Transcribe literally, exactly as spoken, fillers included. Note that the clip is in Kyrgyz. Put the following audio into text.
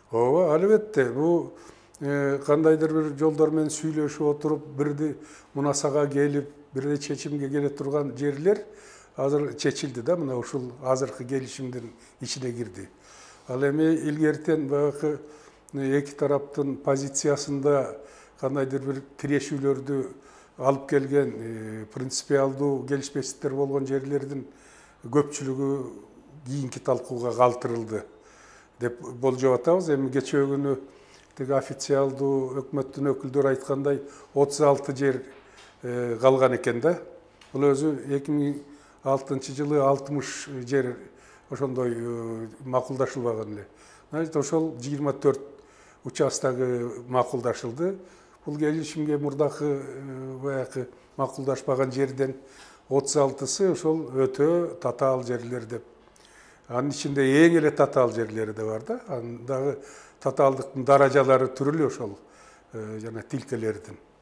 Ооба, албетте. Бул кандайдыр бир жолдор менен сүйлөшүп отуруп, бирди мунасага келип, бирде чечимге келе турган жерлер азыр чечилди да, мына ушул азыркы келишимдин ичине кирди. Ал эми илгертен баягы эки тараптын позициясында кандайдыр бир тирешүүлөрдү алып келген принципиалдуу келишпестиктер болгон жерлердин көпчүлүгү кийинки талкууга калтырылды деп болжоп атабыз. Эми кечээ күнү тиги официалдуу өкмөттүн өкүлдөрү айткандай отуз алты жер калган экен да. Бул өзү эки миң алтынчы жылы алтымыш жер ошондой макулдашылбаган эле. Значит, ошол жыйырма төрт участогы макулдашылды. Бул келишимге мурдакы баягы макулдашпаган жерден отуз алтысы ошол өтө татаал жерлер деп. Анын ичинде эң эле татаал жерлери да бар да. Андагы татаалдыктын даражалары түрүлүү ошол жана тилкелердин.